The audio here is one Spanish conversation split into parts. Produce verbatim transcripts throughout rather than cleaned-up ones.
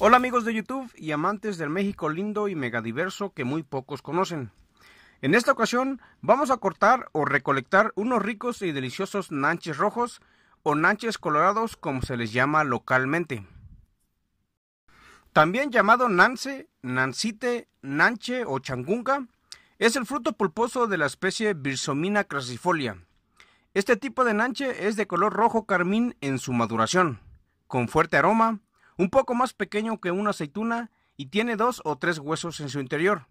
Hola amigos de YouTube y amantes del México lindo y megadiverso que muy pocos conocen. En esta ocasión vamos a cortar o recolectar unos ricos y deliciosos nanches rojos o nanches colorados como se les llama localmente. También llamado nance, nancite, nanche o changunga, es el fruto pulposo de la especie Birsomina crassifolia. Este tipo de nanche es de color rojo carmín en su maduración, con fuerte aroma, un poco más pequeño que una aceituna y tiene dos o tres huesos en su interior.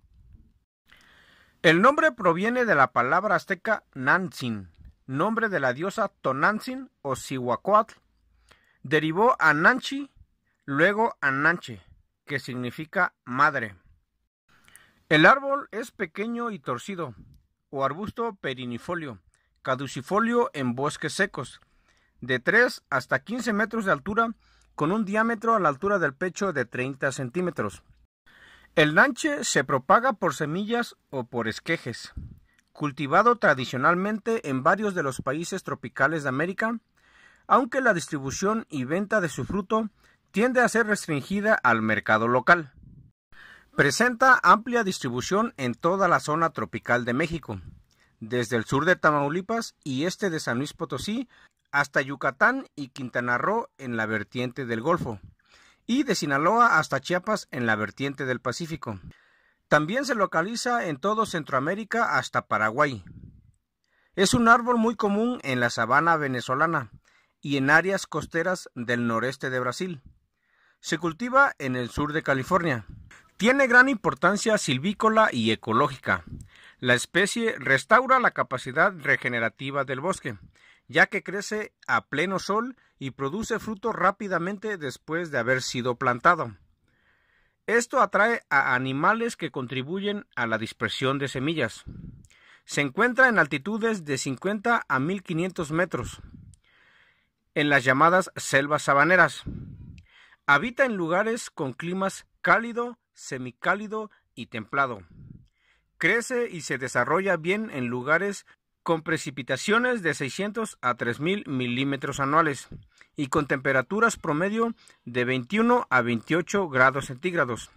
El nombre proviene de la palabra azteca Nantzin, nombre de la diosa Tonantzin o Cihuacóatl. Derivó a Nanchi, luego a Nanche, que significa madre. El árbol es pequeño y torcido, o arbusto perennifolio, caducifolio en bosques secos, de tres hasta quince metros de altura, con un diámetro a la altura del pecho de treinta centímetros. El nanche se propaga por semillas o por esquejes, cultivado tradicionalmente en varios de los países tropicales de América, aunque la distribución y venta de su fruto tiende a ser restringida al mercado local. Presenta amplia distribución en toda la zona tropical de México, desde el sur de Tamaulipas y este de San Luis Potosí hasta Yucatán y Quintana Roo en la vertiente del Golfo, y de Sinaloa hasta Chiapas en la vertiente del Pacífico. También se localiza en todo Centroamérica hasta Paraguay. Es un árbol muy común en la sabana venezolana y en áreas costeras del noreste de Brasil. Se cultiva en el sur de California. Tiene gran importancia silvícola y ecológica. La especie restaura la capacidad regenerativa del bosque, ya que crece a pleno sol y produce fruto rápidamente después de haber sido plantado. Esto atrae a animales que contribuyen a la dispersión de semillas. Se encuentra en altitudes de cincuenta a mil quinientos metros, en las llamadas selvas sabaneras. Habita en lugares con climas cálido, semicálido y templado. Crece y se desarrolla bien en lugares con precipitaciones de seiscientos a tres mil milímetros anuales y con temperaturas promedio de veintiuno a veintiocho grados centígrados.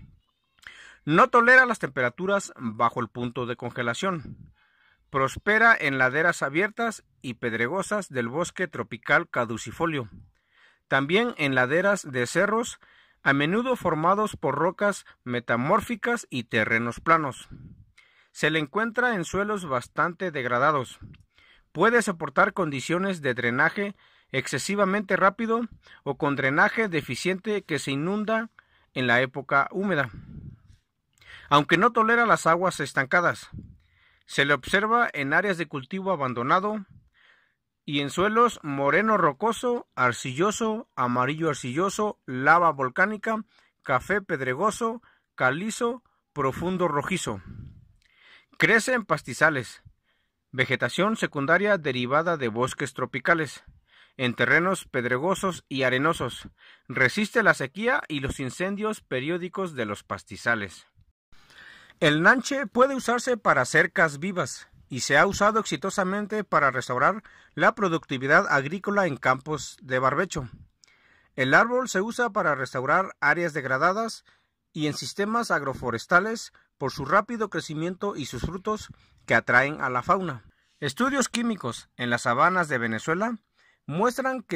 No tolera las temperaturas bajo el punto de congelación. Prospera en laderas abiertas y pedregosas del bosque tropical caducifolio. También en laderas de cerros, a menudo formados por rocas metamórficas y terrenos planos. Se le encuentra en suelos bastante degradados. Puede soportar condiciones de drenaje excesivamente rápido o con drenaje deficiente que se inunda en la época húmeda. Aunque no tolera las aguas estancadas, se le observa en áreas de cultivo abandonado y en suelos moreno rocoso, arcilloso, amarillo arcilloso, lava volcánica, café pedregoso, calizo, profundo rojizo. Crece en pastizales, vegetación secundaria derivada de bosques tropicales, en terrenos pedregosos y arenosos. Resiste la sequía y los incendios periódicos de los pastizales. El nanche puede usarse para cercas vivas y se ha usado exitosamente para restaurar la productividad agrícola en campos de barbecho. El árbol se usa para restaurar áreas degradadas y en sistemas agroforestales por su rápido crecimiento y sus frutos que atraen a la fauna. Estudios químicos en las sabanas de Venezuela muestran que,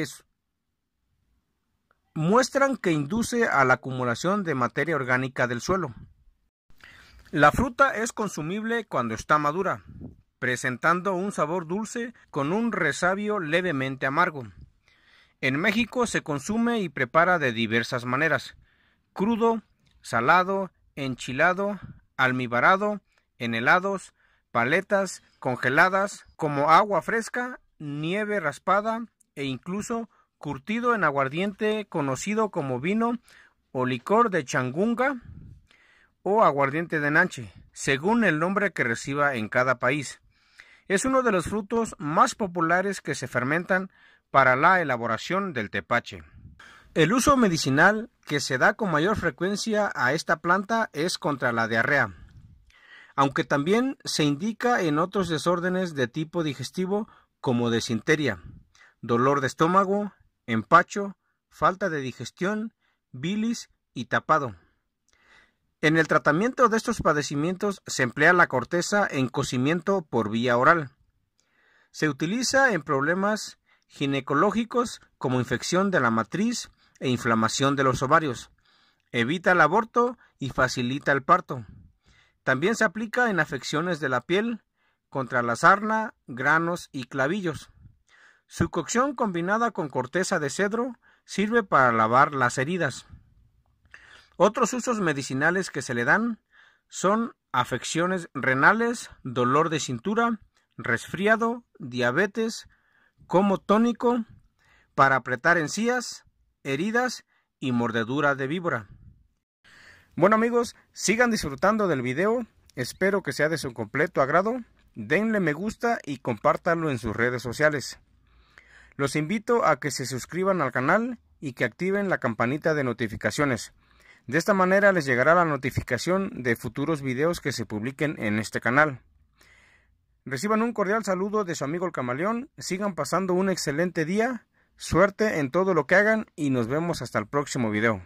muestran que induce a la acumulación de materia orgánica del suelo. La fruta es consumible cuando está madura, presentando un sabor dulce con un resabio levemente amargo. En México se consume y prepara de diversas maneras: crudo, salado, enchilado, almibarado, en helados, paletas, congeladas, como agua fresca, nieve raspada e incluso curtido en aguardiente conocido como vino o licor de changunga o aguardiente de nanche, según el nombre que reciba en cada país. Es uno de los frutos más populares que se fermentan para la elaboración del tepache. El uso medicinal que se da con mayor frecuencia a esta planta es contra la diarrea, aunque también se indica en otros desórdenes de tipo digestivo como desinteria, dolor de estómago, empacho, falta de digestión, bilis y tapado. En el tratamiento de estos padecimientos se emplea la corteza en cocimiento por vía oral. Se utiliza en problemas ginecológicos como infección de la matriz e inflamación de los ovarios. Evita el aborto y facilita el parto. También se aplica en afecciones de la piel, contra la sarna, granos y clavillos. Su cocción combinada con corteza de cedro sirve para lavar las heridas. Otros usos medicinales que se le dan son afecciones renales, dolor de cintura, resfriado, diabetes, como tónico, para apretar encías, heridas y mordedura de víbora. Bueno amigos, sigan disfrutando del video, espero que sea de su completo agrado, denle me gusta y compártanlo en sus redes sociales. Los invito a que se suscriban al canal y que activen la campanita de notificaciones. De esta manera les llegará la notificación de futuros videos que se publiquen en este canal. Reciban un cordial saludo de su amigo el Camaleón, sigan pasando un excelente día, suerte en todo lo que hagan y nos vemos hasta el próximo video.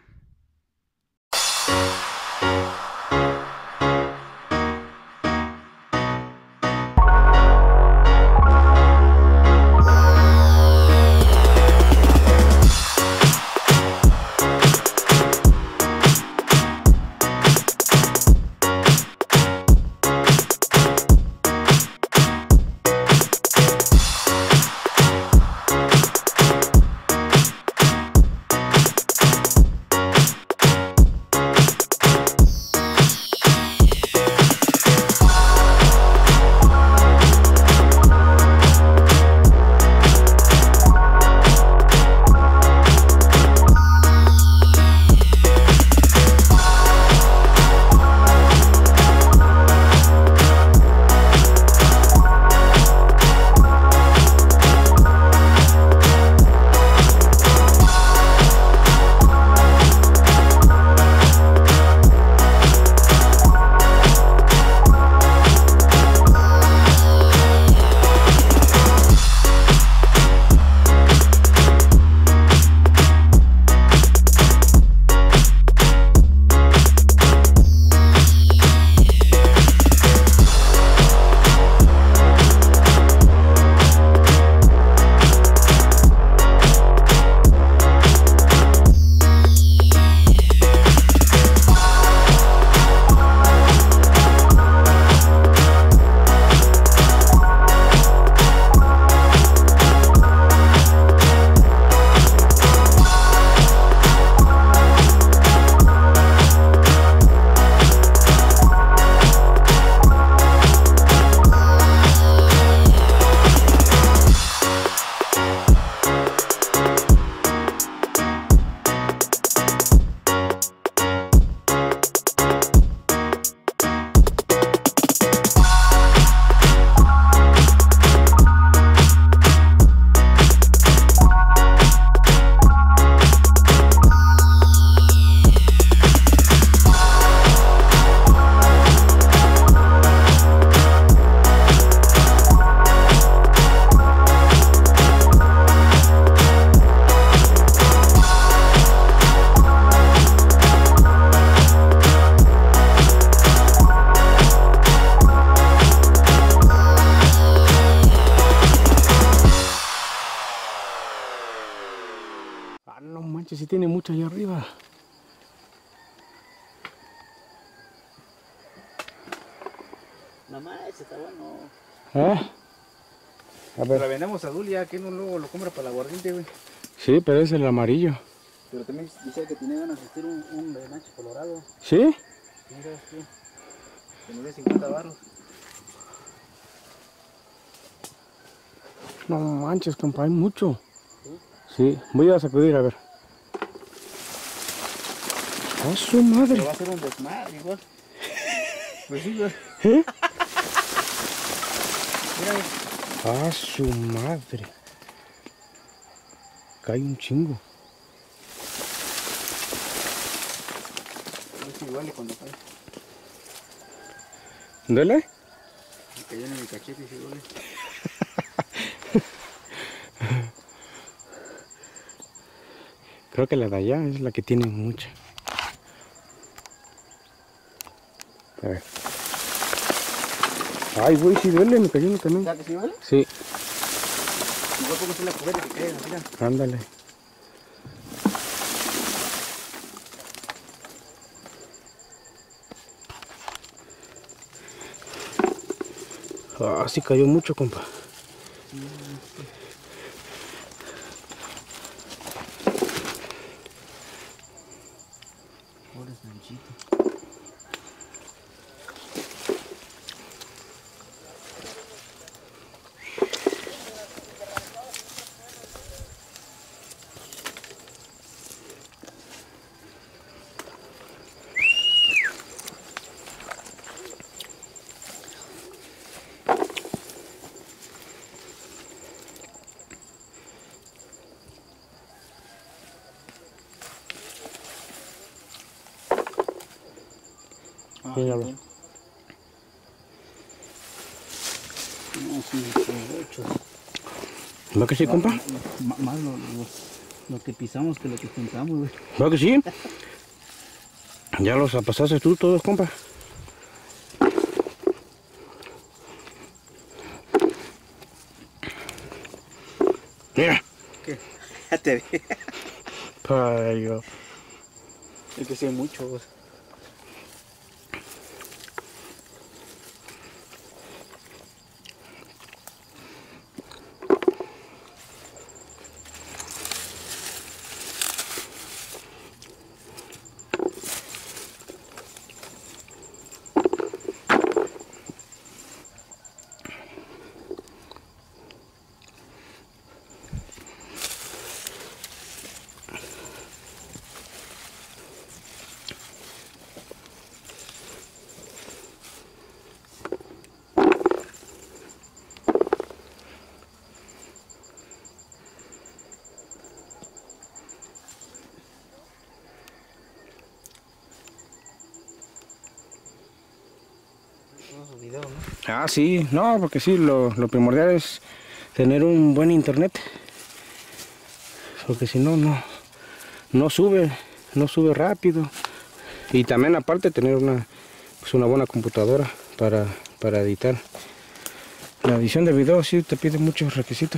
Si tiene mucho allá arriba. Mamá, ese está bueno. ¿Eh? A ver. La vendemos a Dulia, que no luego lo compra para la aguardiente, güey. Sí, pero es el amarillo. Pero también dice que tiene ganas de hacer un, un de Nacho Colorado. ¿Sí? Mira, sí. Que nos dé cincuenta barros. No manches, compa, hay mucho. ¿Sí? Sí, voy a sacudir a ver. ¡A su madre! Pero va a ser un desmadre igual. Pues sí, güey. ¿Eh? Mira, ¡A su madre! Cae un chingo. es igual cuando cae. ¿Duele? Me cayó en mi cachete y sí duele. Creo que la de allá es la que tiene mucha. A ver. Ay, güey, sí duele, me cayó uno también. ¿Sabes que sí duele? Sí. Mejor póngase la cubeta que caiga, mira. Ándale. Ah, sí cayó mucho, compa. Pobre Sanchito. Ah, Míralo. no, sí, mucho. ¿Va que sí, compa? M- Más lo, lo, lo que pisamos que lo que juntamos, güey. ¿Va que sí? Ya los pasaste tú todos, compa. Mira. ¿Qué? Ya te vi. Ay, yo. Es que sí hay mucho, güey. Video, ¿no? Ah, sí, no, porque sí, lo, lo primordial es tener un buen internet. Porque si no, no, no sube, no sube rápido. Y también aparte tener una, pues una buena computadora para, para editar. La edición de video sí te pide muchos requisitos.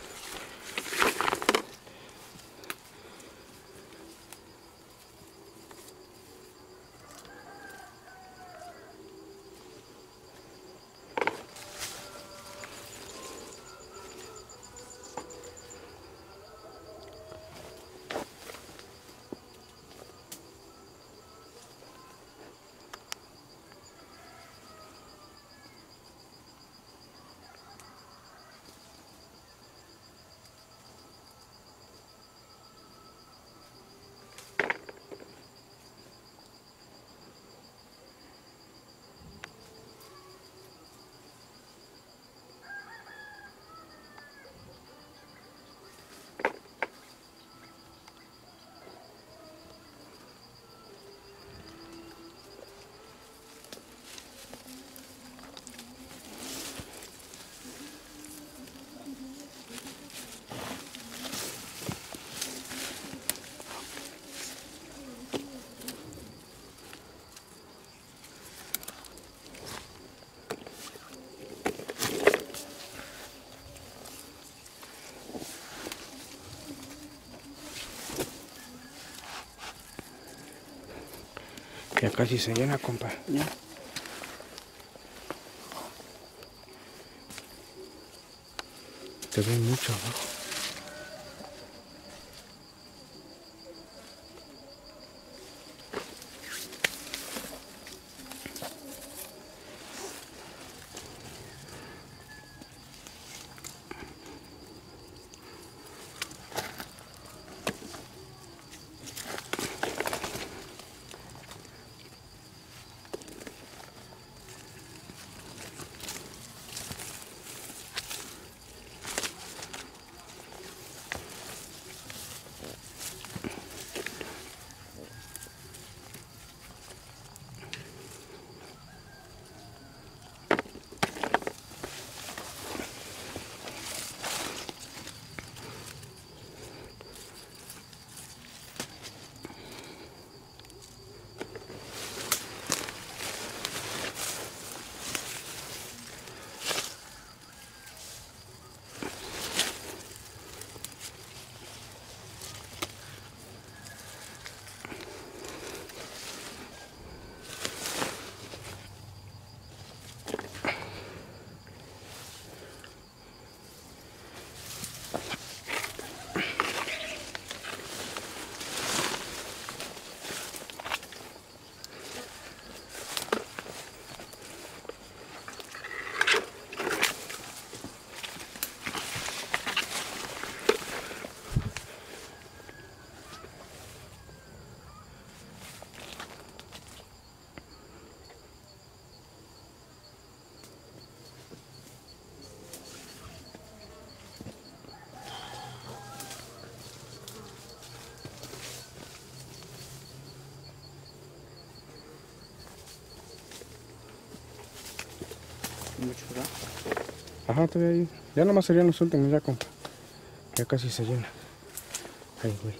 Ya casi se llena, compa. Ya. Te ve mucho abajo. Mucho, ¿verdad? Ajá, todavía ahí. Ya nomás serían los últimos, ya compa. Ya casi se llena. Ay, güey.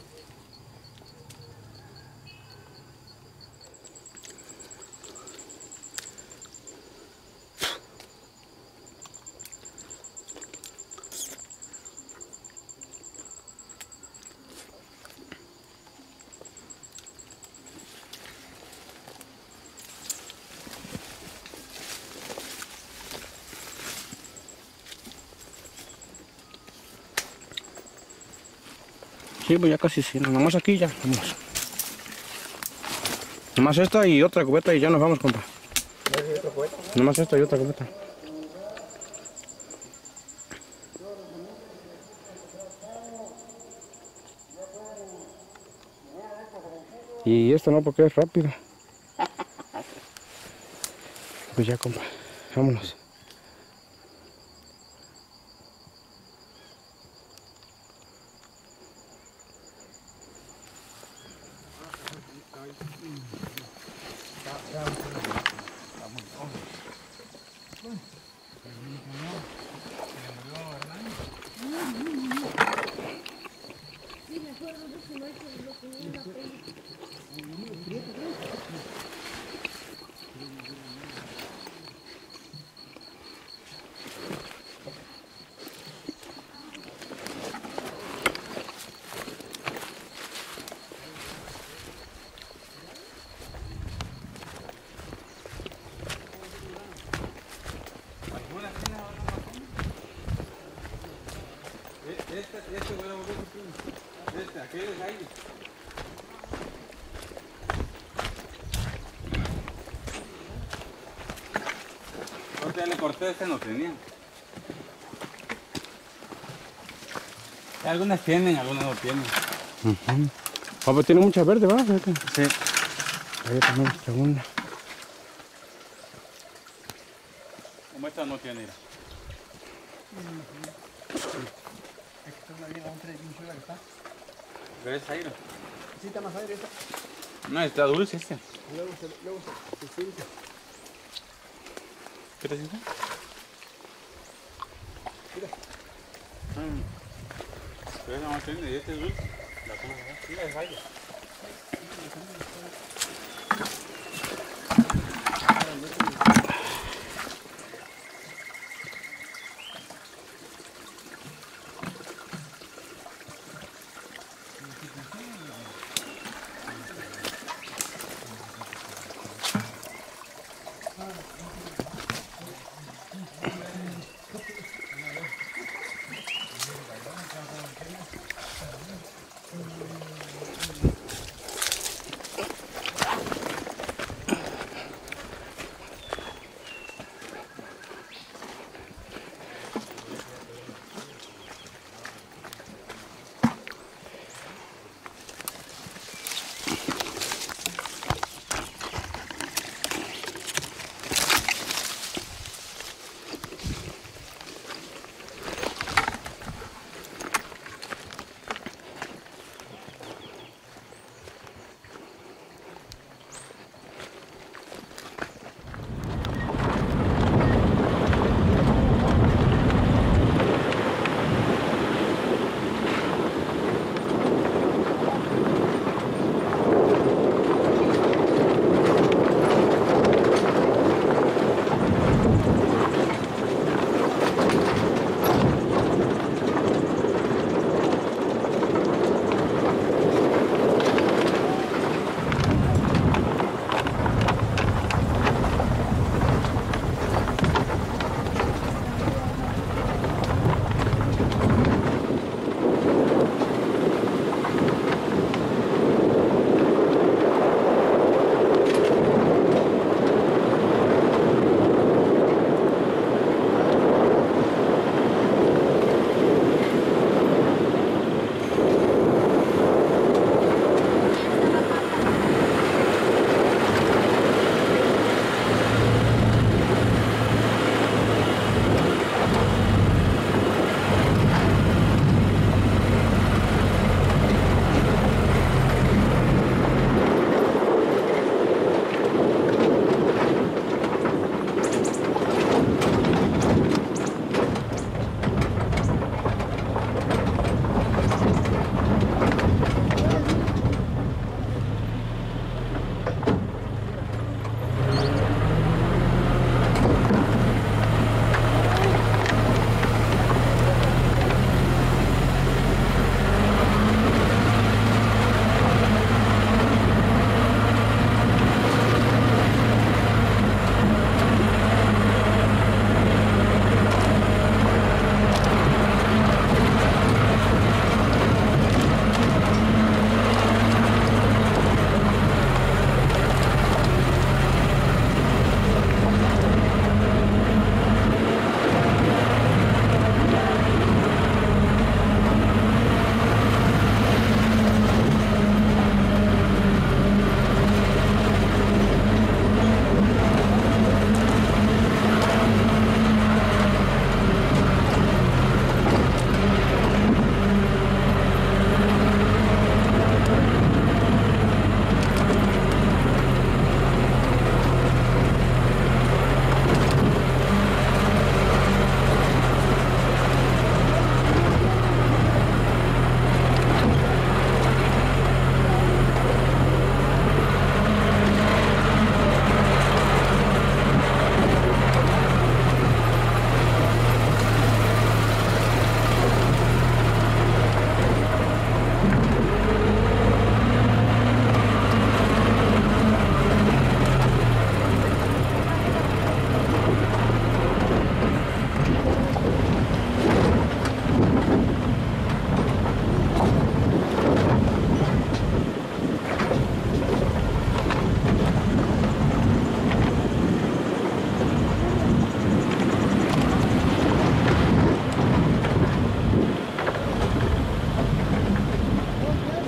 Sí, pues ya casi sí. Nomás aquí ya, vamos. Nomás esta y otra cubeta y ya nos vamos, compa. ¿Hay otra cubeta? Nomás esta y otra cubeta. Y esto no, porque es rápido. Pues ya, compa. Vámonos. Este, este voy a volver a primo. Este, aquel es aire. Ahorita ya le corté, este no tenía. Algunas tienen, algunas no tienen. Uh-huh. Ah, pues tiene mucha verde, ¿verdad? Fíjate. Sí. Ahí tenemos segunda. Como esta no tiene. Mira. ¿Pero es aire? Sí, está más aire esta. No, está dulce este. Luego se, luego se, se siente. ¿Qué te sientes? Mira. Mm. Pero esa no tiene y este es dulce. La cosa, mira, es aire.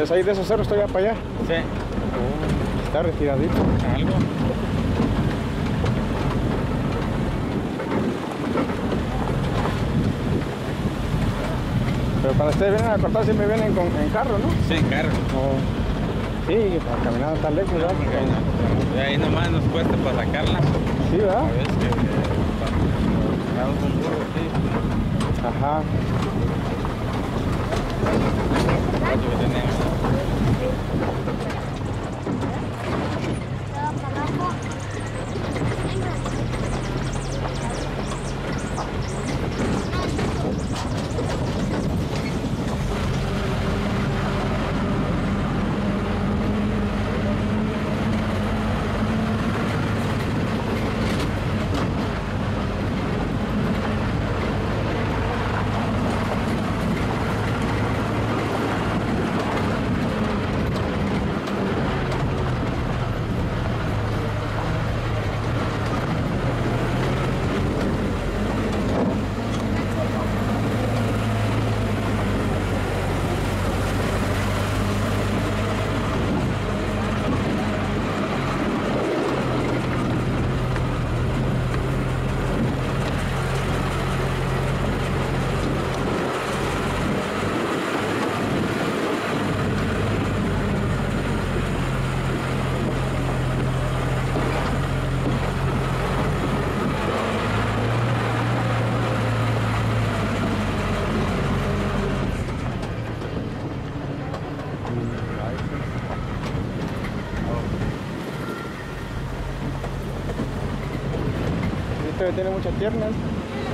¿Es ahí de esos cerros todavía para allá? Sí. Oh, está retiradito. Algo. Pero cuando ustedes vienen a cortar siempre vienen con, en carro, ¿no? Sí, en carro. Oh. Sí, para caminar tan lejos, ¿verdad? Porque no, ahí nomás nos cuesta para sacarla. Sí, ¿verdad? A veces que vamos con burro, sí. Ajá. Lo que tenemos. Este tiene muchas piernas. Sí.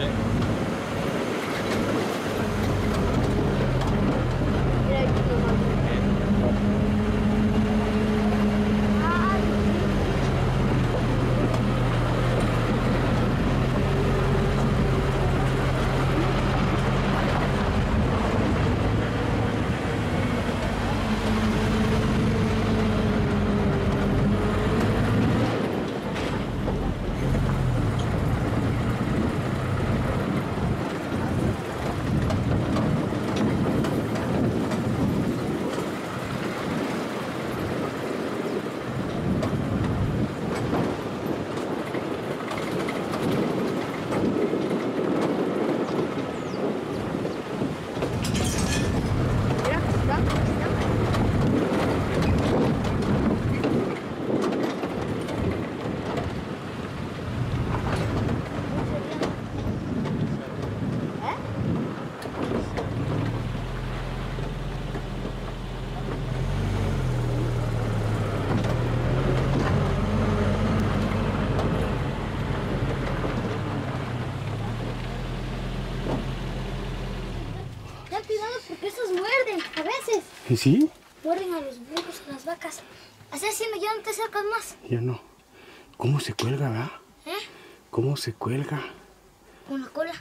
Porque esos muerden a veces. ¿Y sí? Muerden a los burros, a las vacas. Así haciendo ya no te acercas más. Ya no. ¿Cómo se cuelga, verdad? ¿Eh? ¿Cómo se cuelga? Con la cola.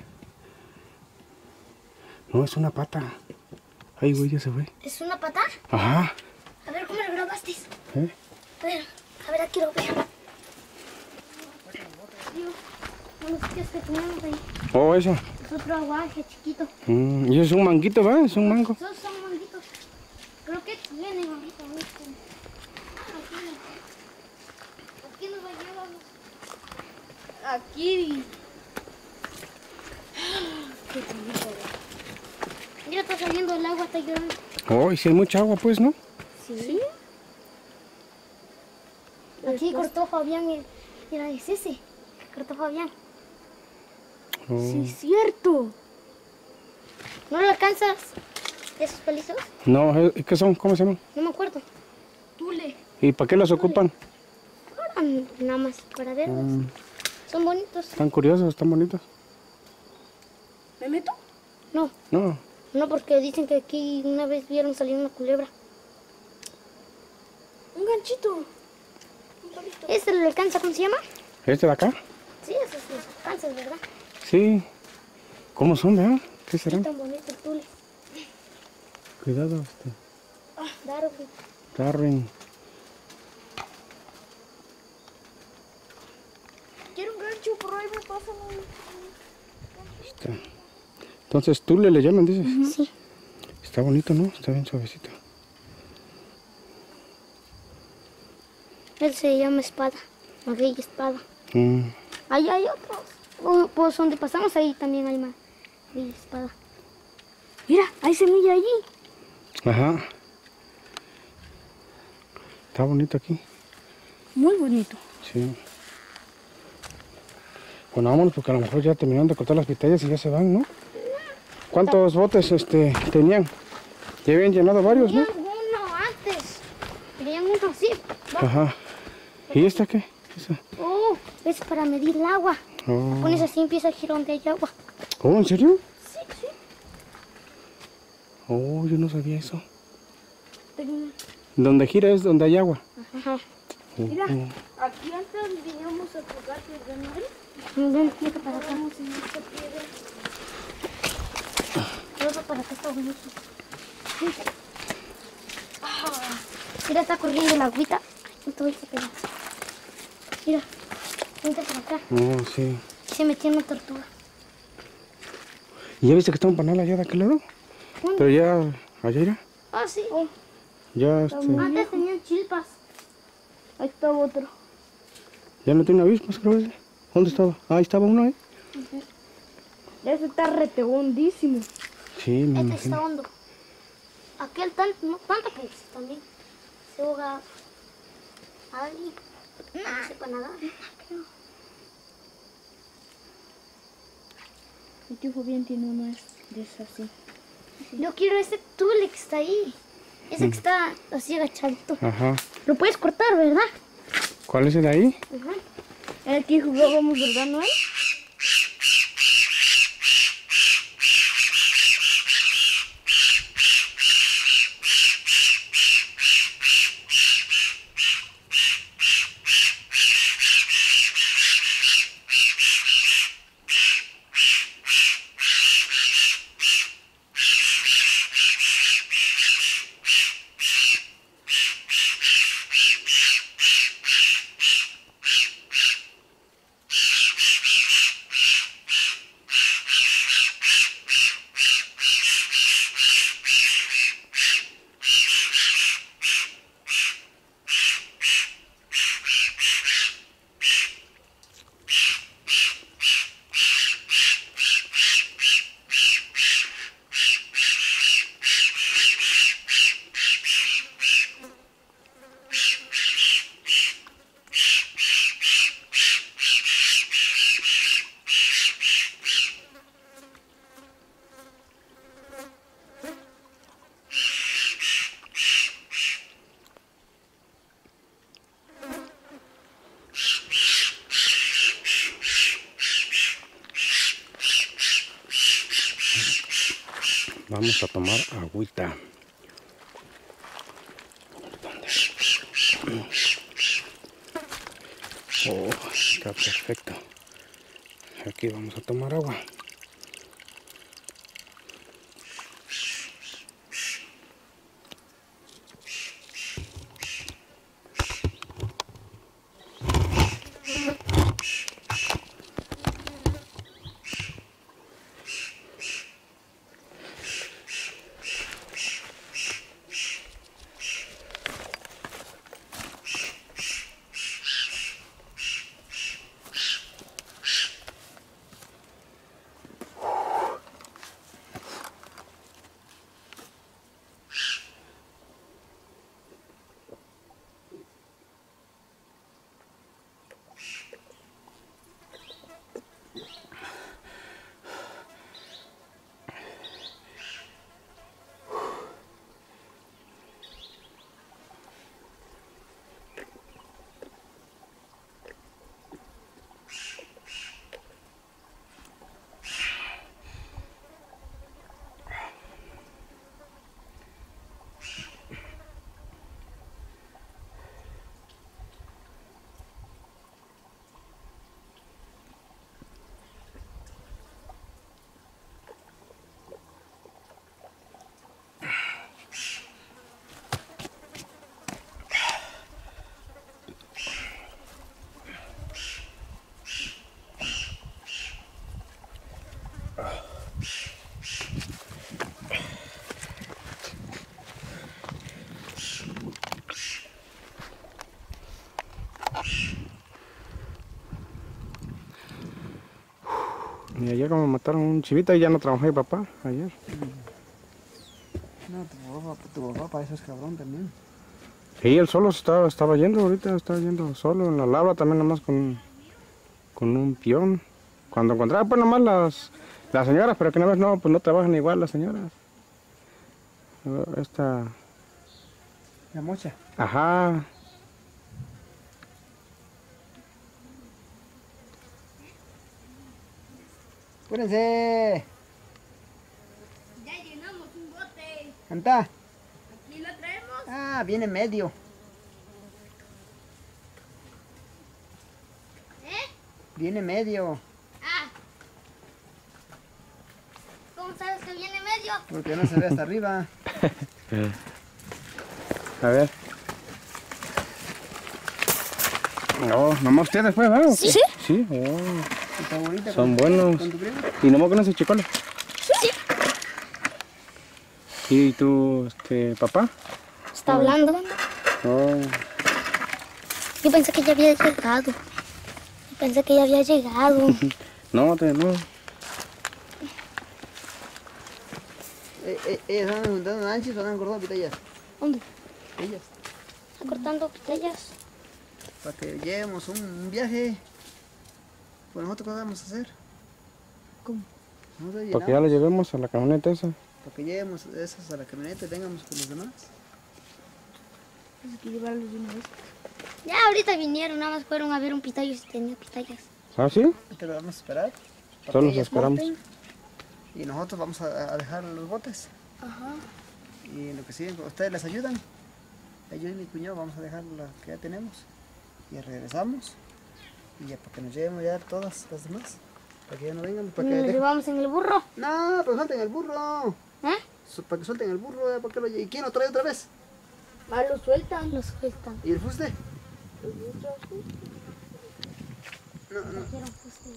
No, es una pata. Ay, güey, ya se fue. ¿Es una pata? Ajá. A ver, ¿cómo lo grabaste? ¿Eh? A ver, a ver, aquí lo veo. Digo, unos sitios que tenemos ahí. Oh, eso. Es otro aguaje chiquito. Mm, y eso es un manguito, ¿verdad? Es un mango. Esos son manguitos. Creo que vienen ahorita. ahorita. Aquí. Aquí nos va a llevar. Aquí. Qué bonito. Mira, está saliendo el agua, está llorando. Oh, y si hay mucha agua, pues, ¿no? Sí. Aquí cortó Fabián el... Mira, es ese. Cortó Fabián. Oh. Sí, es cierto. ¿No lo alcanzas? ¿Esos palitos? No, ¿qué son? ¿Cómo se llaman? No me acuerdo. Tule. ¿Y para qué los ocupan? Ahora nada más para verlos. Mm. Son bonitos. Están curiosos, están bonitos. ¿Me meto? No, No. no, porque dicen que aquí una vez vieron salir una culebra. Un ganchito. Un palito. ¿Este le alcanza? ¿Cómo se llama? ¿Este de acá? Sí, esos los alcanzas, ¿verdad? Sí. ¿Cómo son, verdad? ¿Qué Sí, serán? tan bonito el tule. Cuidado, este. Ah, Darwin. Darwin. Quiero un gancho, por ahí me pasan. Está. Entonces, ¿tú le, le llaman, dices? Sí. Está bonito, ¿no? Está bien suavecito. Él se llama Espada, Maguey Espada. Mm. Ahí hay otros. Oh, pues donde pasamos ahí también hay Maguey Espada. Mira, hay semilla allí. Ajá. Está bonito aquí. Muy bonito. Sí. Bueno, vámonos porque a lo mejor ya terminaron de cortar las pitayas y ya se van, ¿no? ¿Cuántos botes este, tenían? Ya habían llenado varios, ¿no? Tenían uno antes. Tenían uno así. Va. Ajá. ¿Y esta qué? Esa. Oh, es para medir el agua. Oh. Pones así, empieza a girar donde hay agua. Oh, ¿en serio? Sí, sí. Oh, yo no sabía eso. Tengo- Donde gira es donde hay agua. Ajá. Oh, Mira, oh. aquí antes veníamos a jugar de ganar. Ven, fíjate para acá. Todo para acá está bonito. Sí. Ah, mira, está corriendo la agüita. Entonces, espera. Mira, vente para acá. Oh, sí. Se metió una tortuga. ¿Y ya viste que está un panal allá de aquel lado? ¿Dónde? Pero ya, allá era. Ah, sí. Oh. Ya, este, Antes tenían chilpas. Ahí está otro. ya no tiene avispas, creo ese. ¿Dónde estaba? Ah, ahí estaba uno, ¿eh? Ese está retehondísimo. Sí, me Este está imagino. hondo. Aquel tan, no, tanto que dice también. Se ahoga alguien. No sepa nadar. Mi tío Fabián tiene uno de esos así. Yo quiero ese tule que está ahí. Ese que está así agachadito. Ajá. Lo puedes cortar, ¿verdad? ¿Cuál es el de ahí? Ajá. El que jugábamos, ¿verdad, Noel? Vamos a tomar agüita. ¿Dónde? Oh, está perfecto. Aquí vamos a tomar agua. Y ayer como mataron un chivito y ya no trabajé papá ayer. No, tu papá, tu papá para eso es cabrón también. Sí, él solo se estaba, estaba yendo ahorita, estaba yendo solo en la labra también nomás con, con un peón. Cuando encontraba pues nomás las, las señoras, pero que una vez no, pues no trabajan igual las señoras. Esta... La mocha. Ajá. ¡Apúrense! Ya llenamos un bote. ¡Canta! Aquí lo traemos. Ah, viene medio. ¿Eh? Viene medio. Ah. ¿Cómo sabes que viene medio? Porque no se ve hasta arriba. A ver. No, nomás ustedes pues, ¿verdad? ¿Sí? ¿Sí? Sí, oh, ¿Está bonita? son con- buenos. ¿Con tu primo? Y nomás con ese chicola. Sí. ¿Y tu este, papá? Está hablando. Oh, Yo pensé que ya había llegado. Yo pensé que ya había llegado. no, te, no. Eh, eh, ¿Ellas andan juntando nanchis o andan cortando pitellas? ¿Dónde? Ellas. Está cortando botellas. Para que llevemos un, un viaje. Pues nosotros, ¿qué vamos a hacer? ¿Cómo? Nosotros Para que ya lo llenamos, llevemos a la camioneta esa. para que llevemos esas a la camioneta y vengamos con los demás. Hay que llevarlos de una vez. Ya ahorita vinieron, nada más fueron a ver un pitayo si tenía pitayas. ¿Ah, sí? Te lo vamos a esperar. para Solo que los ellas esperamos. monten, Y nosotros vamos a, a dejar los botes. Ajá. Y en lo que siguen, ustedes les ayudan. Yo y mi cuñado vamos a dejar las que ya tenemos. Y regresamos. Y ya para que nos llevemos ya todas las demás. Para que ya no vengan. Para que Nos dejen- llevamos en el burro. No, pero suelten el burro. ¿Eh? Su- Para que suelten el burro. ya, ¿para qué lo lle- ¿Y quién lo trae otra vez? Ah, lo sueltan. Lo sueltan. ¿Y el fuste? No, no. Trajeron fuste.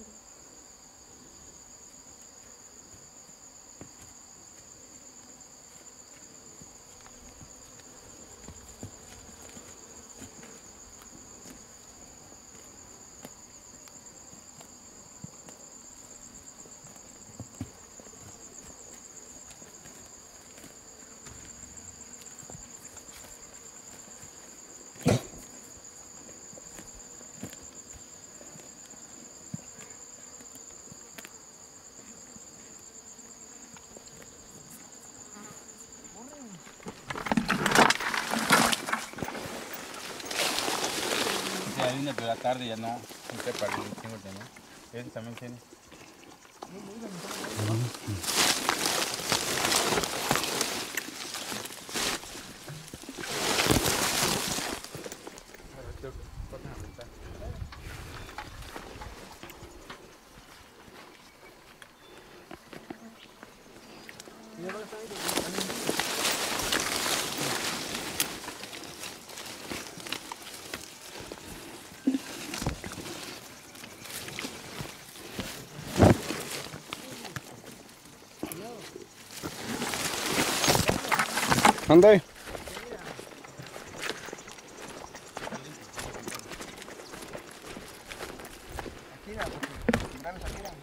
Sí, hay una, pero la tarde ya no. No sé para el último también. Ese también tiene. Ande. Aquí la, porque sembrarlos aquí la.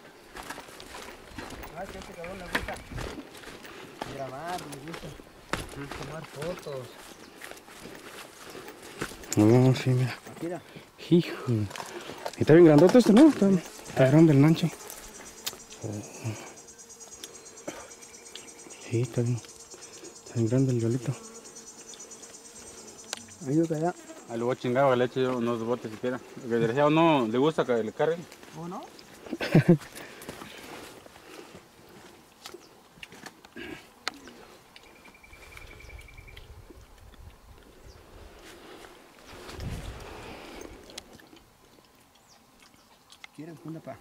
Ah, que a este cabrón le gusta grabar, le gusta tomar fotos. No, sí, mira. Aquí la. Hijo. Y está bien grandote este, ¿no? Está, está grande el nanche. Oh. Sí, está bien. Está bien grande el violito. Ahí yo que allá. Ahí lo voy a chingar o le eche yo unos botes siquiera. Porque desgraciado no le gusta que le carguen. ¿O no? ¿Quieres una pa?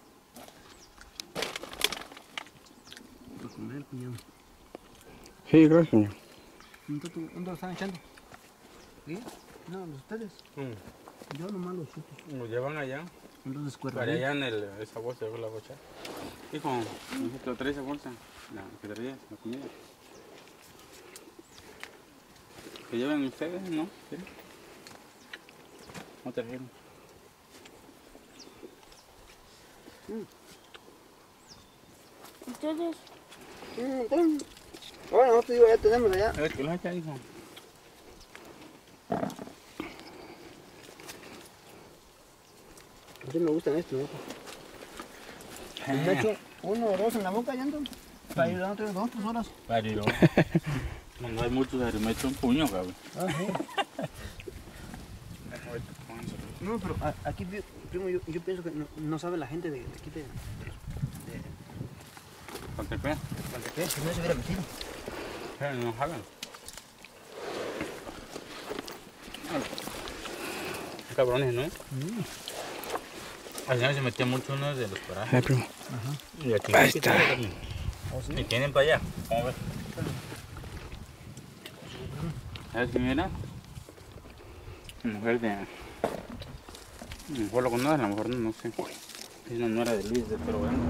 Para comer, cuñado. Sí, gracias, señor. ¿Dónde tú- dónde lo están echando? ¿Sí? No, los ustedes. Yo nomás los chupo. Lo llevan allá. Entonces, Para cuerda. allá en el, esa bolsa, yo la voy a echar. Hijo, ¿te trae esa bolsa? La que traías, la comida. Que lleven ustedes, ¿no? ¿Sí? No trajeron. Entonces, Mm, bueno, nosotros digo, ya tenemos allá. Es que lo echa, hijo. A mí me gustan estos, ¿no? Me echo uno o dos en la boca ya entonces. Para ir dando dos, tres horas. Para yo. Cuando hay muchos, me echo un puño, cabrón. Ah, sí. No, pero a- aquí, primo, yo, yo pienso que no, no sabe la gente de, de aquí de, de, ¿Cuánto te de Guantepec, si no se hubiera metido. No jalan. Cabrones, ¿no? Mm. Al final se metía mucho uno de los parajes. Ay, primo. Y aquí Ahí está. ¿Oh, sí? Y tienen para allá. Vamos a ver. ¿Sabes quién era? Mujer de... A lo mejor lo conoces, a lo mejor no, no sé. Es una nuera de Luis, de pero bueno.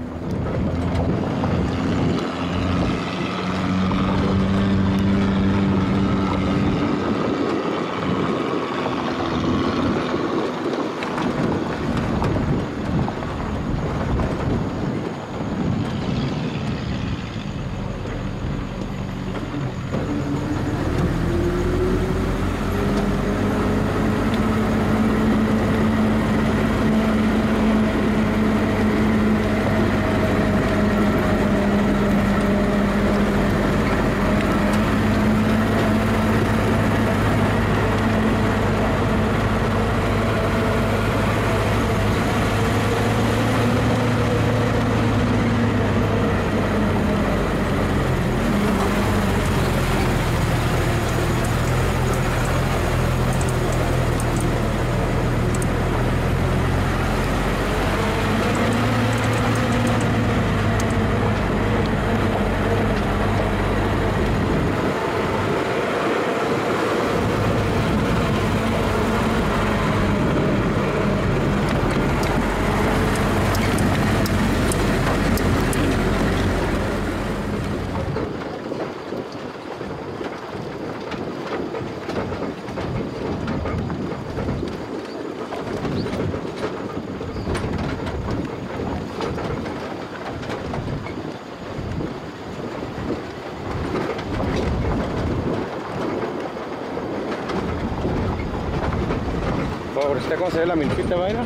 Pobrecita, ¿cómo se ve la milpita, vaina?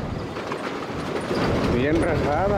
Bien rasgada.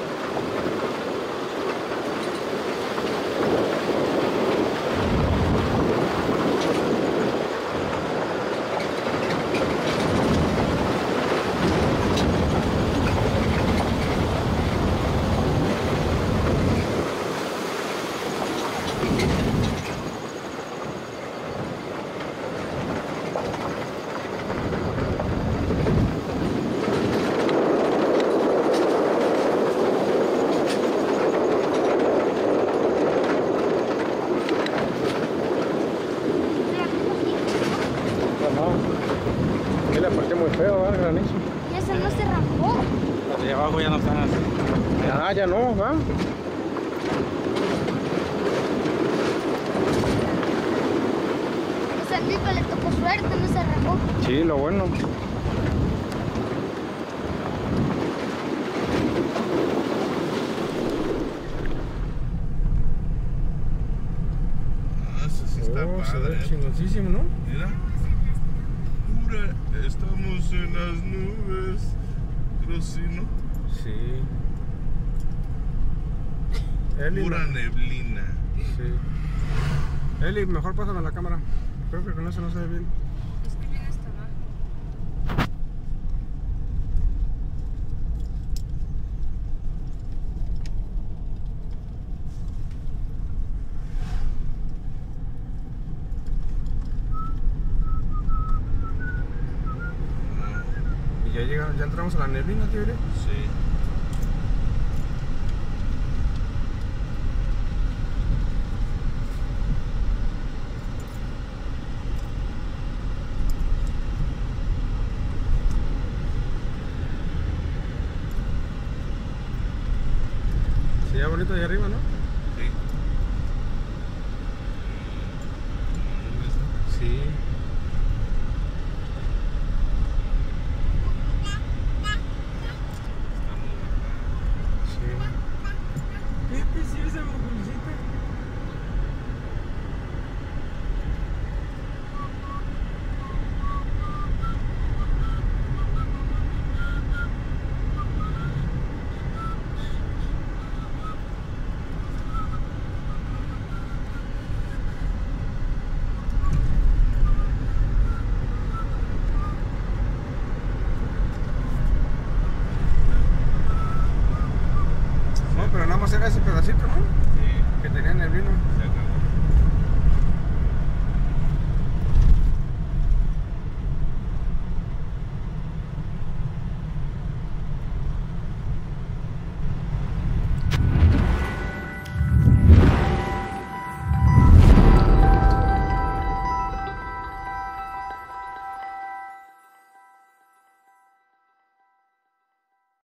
Sí, la parte muy feo, ¿verdad? Granizo. y esa no se raspó. Los de abajo ya no están así. Ah, ya no, ¿va? O sea, a Nico le tocó suerte, no se raspó. Sí, lo bueno. Ah, eso sí está Oh, se padre. ve chingoncísimo, ¿no? Mira. Pura, estamos en las nubes. Creo sí, ¿no? Sí. Eli, Pura neblina. sí. Eli, mejor pásame la cámara. Creo que con eso no se ve bien. Es que viene hasta abajo. Y ya llega, ya entramos a la neblina, tío. Eli. Sí. Se ve bonito ahí arriba, ¿no? Sí. Sí. Sí. nomás era ese pedacito, ¿no? Sí, Que tenía neblina. se acabó.